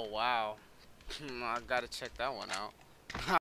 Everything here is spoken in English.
Oh wow. I gotta check that one out.